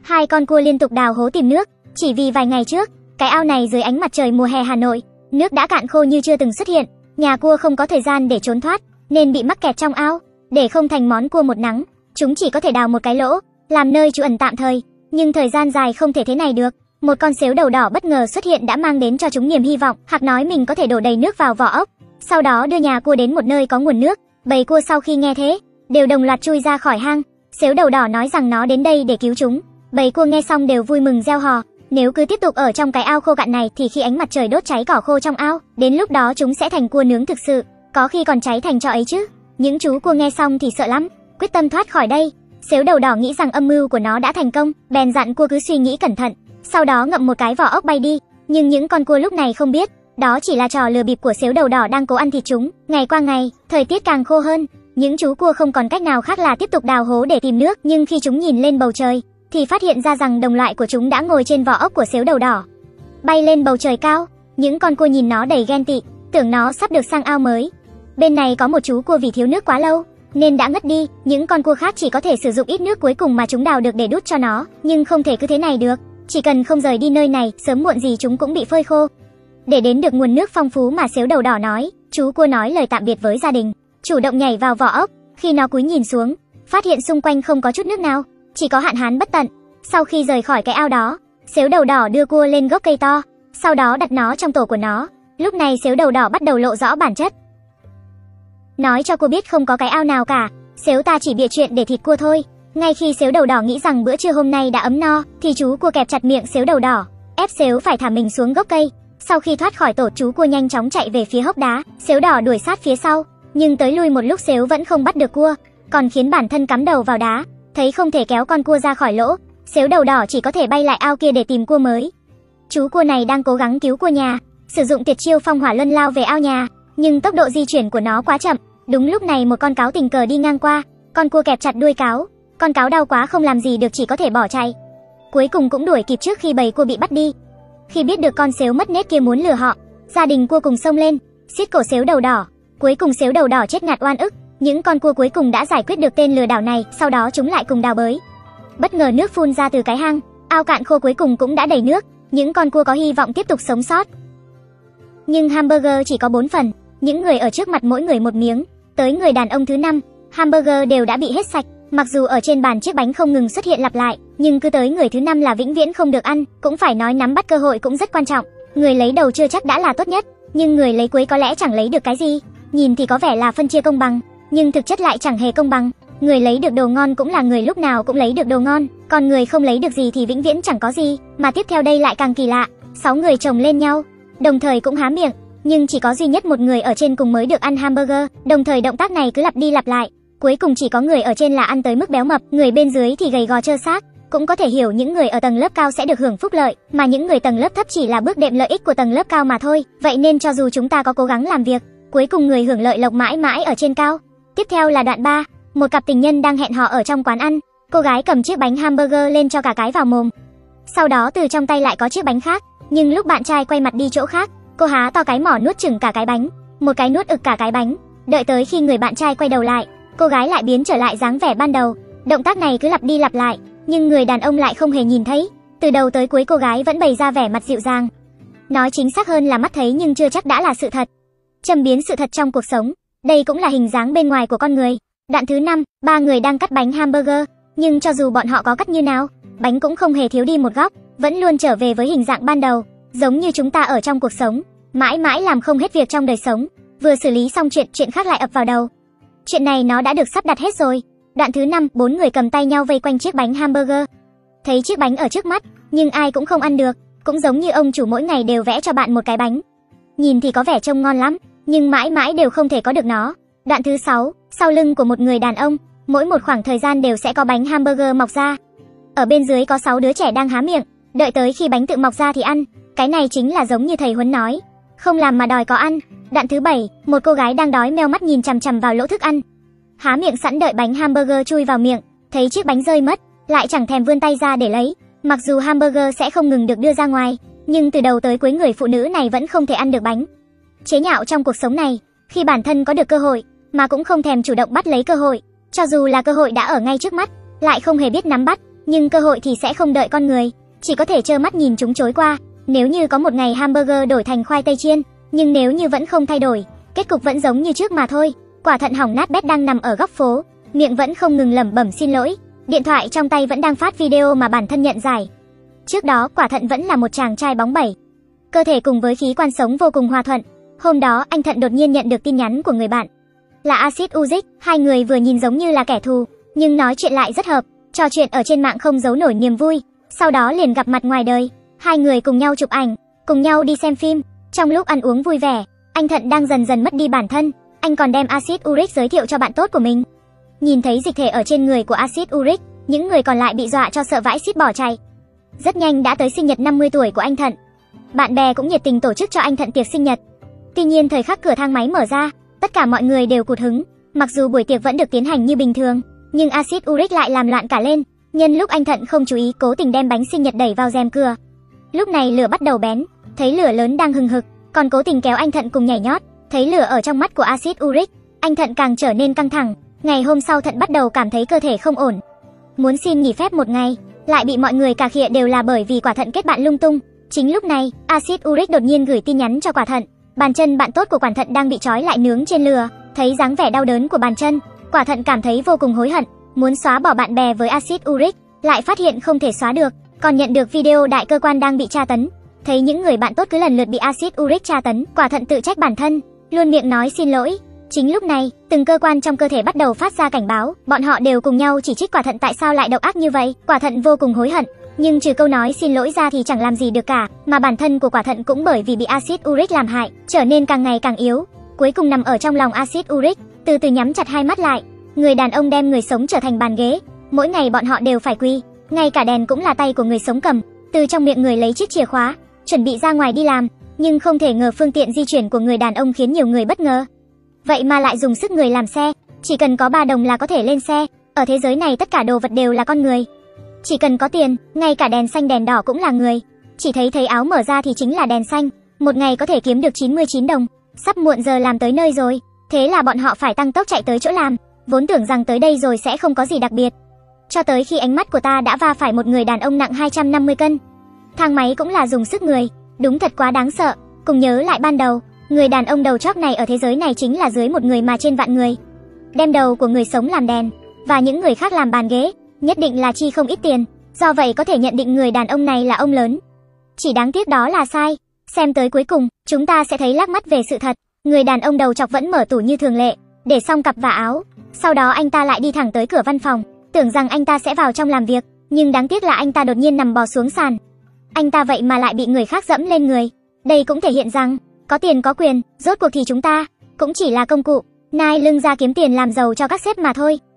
Hai con cua liên tục đào hố tìm nước, chỉ vì vài ngày trước, cái ao này dưới ánh mặt trời mùa hè Hà Nội, nước đã cạn khô như chưa từng xuất hiện, nhà cua không có thời gian để trốn thoát, nên bị mắc kẹt trong ao. Để không thành món cua một nắng, chúng chỉ có thể đào một cái lỗ, làm nơi trú ẩn tạm thời, nhưng thời gian dài không thể thế này được. Một con sếu đầu đỏ bất ngờ xuất hiện đã mang đến cho chúng niềm hy vọng, Hạc nói mình có thể đổ đầy nước vào vỏ ốc, sau đó đưa nhà cua đến một nơi có nguồn nước. Bầy cua sau khi nghe thế, đều đồng loạt chui ra khỏi hang. Sếu đầu đỏ nói rằng nó đến đây để cứu chúng. Bầy cua nghe xong đều vui mừng reo hò, nếu cứ tiếp tục ở trong cái ao khô cạn này thì khi ánh mặt trời đốt cháy cỏ khô trong ao, đến lúc đó chúng sẽ thành cua nướng thực sự, có khi còn cháy thành tro ấy chứ. Những chú cua nghe xong thì sợ lắm, quyết tâm thoát khỏi đây. Sếu đầu đỏ nghĩ rằng âm mưu của nó đã thành công, bèn dặn cua cứ suy nghĩ cẩn thận, sau đó ngậm một cái vỏ ốc bay đi. Nhưng những con cua lúc này không biết, đó chỉ là trò lừa bịp của sếu đầu đỏ đang cố ăn thịt chúng. Ngày qua ngày, thời tiết càng khô hơn, những chú cua không còn cách nào khác là tiếp tục đào hố để tìm nước, nhưng khi chúng nhìn lên bầu trời thì phát hiện ra rằng đồng loại của chúng đã ngồi trên vỏ ốc của sếu đầu đỏ, bay lên bầu trời cao. Những con cua nhìn nó đầy ghen tị, tưởng nó sắp được sang ao mới. Bên này có một chú cua vì thiếu nước quá lâu nên đã ngất đi, những con cua khác chỉ có thể sử dụng ít nước cuối cùng mà chúng đào được để đút cho nó, nhưng không thể cứ thế này được, chỉ cần không rời đi nơi này, sớm muộn gì chúng cũng bị phơi khô. Để đến được nguồn nước phong phú mà sếu đầu đỏ nói, chú cua nói lời tạm biệt với gia đình, chủ động nhảy vào vỏ ốc. Khi nó cúi nhìn xuống, phát hiện xung quanh không có chút nước nào, chỉ có hạn hán bất tận. Sau khi rời khỏi cái ao đó, sếu đầu đỏ đưa cua lên gốc cây to, sau đó đặt nó trong tổ của nó. Lúc này sếu đầu đỏ bắt đầu lộ rõ bản chất, nói cho cua biết không có cái ao nào cả, sếu ta chỉ bịa chuyện để thịt cua thôi. Ngay khi sếu đầu đỏ nghĩ rằng bữa trưa hôm nay đã ấm no, thì chú cua kẹp chặt miệng sếu đầu đỏ, ép sếu phải thả mình xuống gốc cây. Sau khi thoát khỏi tổ, chú cua nhanh chóng chạy về phía hốc đá, sếu đỏ đuổi sát phía sau, nhưng tới lui một lúc sếu vẫn không bắt được cua, còn khiến bản thân cắm đầu vào đá. Thấy không thể kéo con cua ra khỏi lỗ, sếu đầu đỏ chỉ có thể bay lại ao kia để tìm cua mới. Chú cua này đang cố gắng cứu cua nhà, sử dụng tuyệt chiêu phong hỏa luân lao về ao nhà, nhưng tốc độ di chuyển của nó quá chậm. Đúng lúc này một con cáo tình cờ đi ngang qua, con cua kẹp chặt đuôi cáo, con cáo đau quá không làm gì được, chỉ có thể bỏ chạy. Cuối cùng cũng đuổi kịp trước khi bầy cua bị bắt đi. Khi biết được con sếu mất nết kia muốn lừa họ, gia đình cua cùng xông lên, xiết cổ sếu đầu đỏ. Cuối cùng sếu đầu đỏ chết ngạt oan ức. Những con cua cuối cùng đã giải quyết được tên lừa đảo này, sau đó chúng lại cùng đào bới. Bất ngờ nước phun ra từ cái hang, ao cạn khô cuối cùng cũng đã đầy nước, những con cua có hy vọng tiếp tục sống sót. Nhưng hamburger chỉ có 4 phần, những người ở trước mặt mỗi người một miếng. Tới người đàn ông thứ 5, hamburger đều đã bị hết sạch. Mặc dù ở trên bàn chiếc bánh không ngừng xuất hiện lặp lại, nhưng cứ tới người thứ 5 là vĩnh viễn không được ăn. Cũng phải nói nắm bắt cơ hội cũng rất quan trọng. Người lấy đầu chưa chắc đã là tốt nhất, nhưng người lấy cuối có lẽ chẳng lấy được cái gì. Nhìn thì có vẻ là phân chia công bằng, nhưng thực chất lại chẳng hề công bằng. Người lấy được đồ ngon cũng là người lúc nào cũng lấy được đồ ngon, còn người không lấy được gì thì vĩnh viễn chẳng có gì. Mà tiếp theo đây lại càng kỳ lạ, 6 người chồng lên nhau, đồng thời cũng há miệng, nhưng chỉ có duy nhất một người ở trên cùng mới được ăn hamburger. Đồng thời động tác này cứ lặp đi lặp lại, cuối cùng chỉ có người ở trên là ăn tới mức béo mập, người bên dưới thì gầy gò trơ xác. Cũng có thể hiểu những người ở tầng lớp cao sẽ được hưởng phúc lợi, mà những người tầng lớp thấp chỉ là bước đệm lợi ích của tầng lớp cao mà thôi. Vậy nên cho dù chúng ta có cố gắng làm việc, cuối cùng người hưởng lợi lộc mãi mãi ở trên cao. Tiếp theo là đoạn 3, một cặp tình nhân đang hẹn hò ở trong quán ăn. Cô gái cầm chiếc bánh hamburger lên cho cả cái vào mồm, sau đó từ trong tay lại có chiếc bánh khác, nhưng lúc bạn trai quay mặt đi chỗ khác, cô há to cái mỏ nuốt chửng cả cái bánh, một cái nuốt ực cả cái bánh. Đợi tới khi người bạn trai quay đầu lại, cô gái lại biến trở lại dáng vẻ ban đầu. Động tác này cứ lặp đi lặp lại, nhưng người đàn ông lại không hề nhìn thấy. Từ đầu tới cuối cô gái vẫn bày ra vẻ mặt dịu dàng, nói chính xác hơn là mắt thấy nhưng chưa chắc đã là sự thật. Châm biến sự thật trong cuộc sống, đây cũng là hình dáng bên ngoài của con người. Đoạn thứ 5, 3 người đang cắt bánh hamburger, nhưng cho dù bọn họ có cắt như nào, bánh cũng không hề thiếu đi một góc, vẫn luôn trở về với hình dạng ban đầu. Giống như chúng ta ở trong cuộc sống, mãi mãi làm không hết việc trong đời sống, vừa xử lý xong chuyện khác lại ập vào đầu. Chuyện này nó đã được sắp đặt hết rồi. Đoạn thứ 5, 4 người cầm tay nhau vây quanh chiếc bánh hamburger. Thấy chiếc bánh ở trước mắt, nhưng ai cũng không ăn được, cũng giống như ông chủ mỗi ngày đều vẽ cho bạn một cái bánh. Nhìn thì có vẻ trông ngon lắm, nhưng mãi mãi đều không thể có được nó. Đoạn thứ 6, sau lưng của một người đàn ông, mỗi một khoảng thời gian đều sẽ có bánh hamburger mọc ra. Ở bên dưới có 6 đứa trẻ đang há miệng, đợi tới khi bánh tự mọc ra thì ăn. Cái này chính là giống như thầy Huấn nói, không làm mà đòi có ăn. Đoạn thứ 7, một cô gái đang đói meo mắt nhìn chằm chằm vào lỗ thức ăn, há miệng sẵn đợi bánh hamburger chui vào miệng, thấy chiếc bánh rơi mất, lại chẳng thèm vươn tay ra để lấy. Mặc dù hamburger sẽ không ngừng được đưa ra ngoài, nhưng từ đầu tới cuối người phụ nữ này vẫn không thể ăn được bánh. Chế nhạo trong cuộc sống này, khi bản thân có được cơ hội mà cũng không thèm chủ động bắt lấy cơ hội, cho dù là cơ hội đã ở ngay trước mắt, lại không hề biết nắm bắt. nhưng cơ hội thì sẽ không đợi con người, chỉ có thể trơ mắt nhìn chúng trôi qua. Nếu như có một ngày hamburger đổi thành khoai tây chiên, nhưng nếu như vẫn không thay đổi, kết cục vẫn giống như trước mà thôi. Quả Thận hỏng nát bét đang nằm ở góc phố, miệng vẫn không ngừng lẩm bẩm xin lỗi, điện thoại trong tay vẫn đang phát video mà bản thân nhận giải. Trước đó Quả Thận vẫn là một chàng trai bóng bẩy, cơ thể cùng với khí quan sống vô cùng hòa thuận. Hôm đó anh Thận đột nhiên nhận được tin nhắn của người bạn là Acid Uzik. Hai người vừa nhìn giống như là kẻ thù, nhưng nói chuyện lại rất hợp, trò chuyện ở trên mạng không giấu nổi niềm vui. Sau đó liền gặp mặt ngoài đời, hai người cùng nhau chụp ảnh, cùng nhau đi xem phim. Trong lúc ăn uống vui vẻ, anh Thận đang dần dần mất đi bản thân. Anh còn đem Acid Uric giới thiệu cho bạn tốt của mình. Nhìn thấy dịch thể ở trên người của Acid Uric, những người còn lại bị dọa cho sợ vãi xít bỏ chạy. Rất nhanh đã tới sinh nhật 50 tuổi của anh Thận. Bạn bè cũng nhiệt tình tổ chức cho anh Thận tiệc sinh nhật. Tuy nhiên thời khắc cửa thang máy mở ra, tất cả mọi người đều cụt hứng. Mặc dù buổi tiệc vẫn được tiến hành như bình thường, nhưng Acid Uric lại làm loạn cả lên. Nhân lúc anh Thận không chú ý, cố tình đem bánh sinh nhật đẩy vào rèm cửa. Lúc này lửa bắt đầu bén, thấy lửa lớn đang hừng hực, còn cố tình kéo anh Thận cùng nhảy nhót. Thấy lửa ở trong mắt của Acid Uric, anh Thận càng trở nên căng thẳng. Ngày hôm sau Thận bắt đầu cảm thấy cơ thể không ổn, muốn xin nghỉ phép một ngày, lại bị mọi người cà khịa đều là bởi vì Quả Thận kết bạn lung tung. Chính lúc này, Acid Uric đột nhiên gửi tin nhắn cho Quả Thận. Bàn chân bạn tốt của Quả Thận đang bị trói lại nướng trên lửa. Thấy dáng vẻ đau đớn của bàn chân, Quả Thận cảm thấy vô cùng hối hận, muốn xóa bỏ bạn bè với Acid Uric, lại phát hiện không thể xóa được, còn nhận được video đại cơ quan đang bị tra tấn. Thấy những người bạn tốt cứ lần lượt bị Acid Uric tra tấn, Quả Thận tự trách bản thân, luôn miệng nói xin lỗi. Chính lúc này, từng cơ quan trong cơ thể bắt đầu phát ra cảnh báo, bọn họ đều cùng nhau chỉ trích Quả Thận tại sao lại độc ác như vậy. Quả Thận vô cùng hối hận, nhưng trừ câu nói xin lỗi ra thì chẳng làm gì được cả, mà bản thân của Quả Thận cũng bởi vì bị Acid Uric làm hại, trở nên càng ngày càng yếu, cuối cùng nằm ở trong lòng Acid Uric, từ từ nhắm chặt hai mắt lại. Người đàn ông đem người sống trở thành bàn ghế, mỗi ngày bọn họ đều phải quy, ngay cả đèn cũng là tay của người sống cầm. Từ trong miệng người lấy chiếc chìa khóa, chuẩn bị ra ngoài đi làm, nhưng không thể ngờ phương tiện di chuyển của người đàn ông khiến nhiều người bất ngờ. Vậy mà lại dùng sức người làm xe, chỉ cần có 3 đồng là có thể lên xe. Ở thế giới này tất cả đồ vật đều là con người, chỉ cần có tiền, ngay cả đèn xanh đèn đỏ cũng là người. Chỉ thấy áo mở ra thì chính là đèn xanh, một ngày có thể kiếm được 99 đồng. Sắp muộn giờ làm tới nơi rồi, thế là bọn họ phải tăng tốc chạy tới chỗ làm, vốn tưởng rằng tới đây rồi sẽ không có gì đặc biệt. Cho tới khi ánh mắt của ta đã va phải một người đàn ông nặng 250 cân. Thang máy cũng là dùng sức người, đúng thật quá đáng sợ. Cùng nhớ lại ban đầu, người đàn ông đầu chóp này ở thế giới này chính là dưới một người mà trên vạn người. Đem đầu của người sống làm đèn, và những người khác làm bàn ghế, nhất định là chi không ít tiền. Do vậy có thể nhận định người đàn ông này là ông lớn. Chỉ đáng tiếc đó là sai. Xem tới cuối cùng, chúng ta sẽ thấy lác mắt về sự thật. Người đàn ông đầu chọc vẫn mở tủ như thường lệ, để xong cặp và áo. Sau đó anh ta lại đi thẳng tới cửa văn phòng, tưởng rằng anh ta sẽ vào trong làm việc, nhưng đáng tiếc là anh ta đột nhiên nằm bò xuống sàn. Anh ta vậy mà lại bị người khác dẫm lên người. Đây cũng thể hiện rằng, có tiền có quyền, rốt cuộc thì chúng ta cũng chỉ là công cụ, nai lưng ra kiếm tiền làm giàu cho các sếp mà thôi.